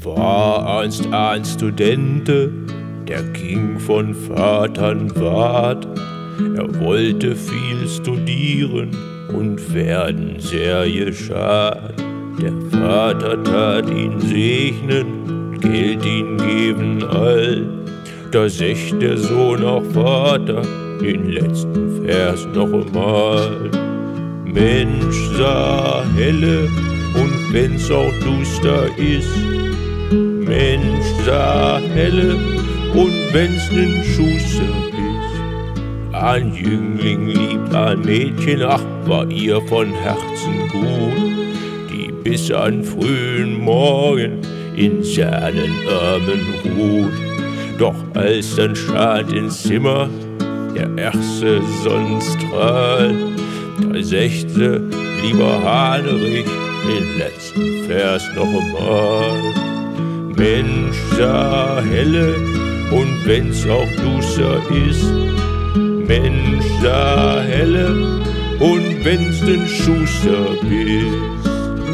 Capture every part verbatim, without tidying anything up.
war einst ein Studente, der ging von Vatern Ward. Er wollte viel studieren und werden sehr geschad. Der Vater tat ihn segnen, Geld ihn geben all. Da secht der Sohn auch Vater, den letzten Vers noch einmal. Mensch, sah helle, und wenn's auch duster ist. Mensch, sah helle, und wenn's nen Schuster ist. Ein Jüngling liebt ein Mädchen, ach, war ihr von Herzen gut, die bis an frühen Morgen in seinen Armen ruht. Doch als dann schad ins Zimmer der erste Sonnenstrahl, da sechte lieber Hahnerich den letzten Vers noch einmal. Mensch, sah helle, und wenn's auch duster ist. Mensch, sah helle, und wenn's den Schuster bist.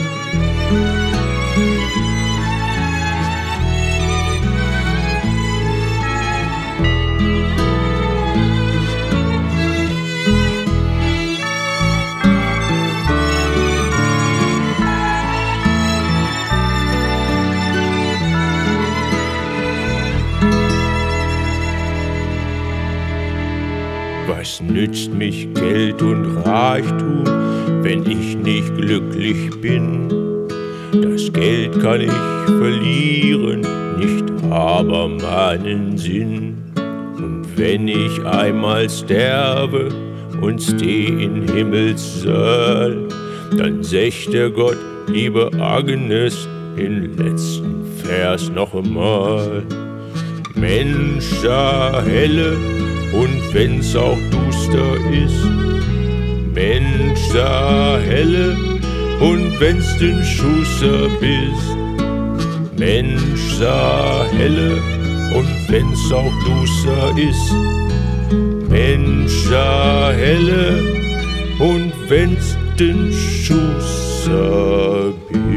Was nützt mich Geld und Reichtum, wenn ich nicht glücklich bin? Das Geld kann ich verlieren, nicht aber meinen Sinn. Und wenn ich einmal sterbe und steh in Himmelssaal, dann sechte Gott, liebe Agnes, den letzten Vers noch einmal. Mensch, sah helle, und wenn's auch duster ist. Mensch, sah helle, und wenn's den Schuster bist. Mensch, sah helle, und wenn's auch duster ist. Mensch, sah helle, und wenn's den Schuster bist.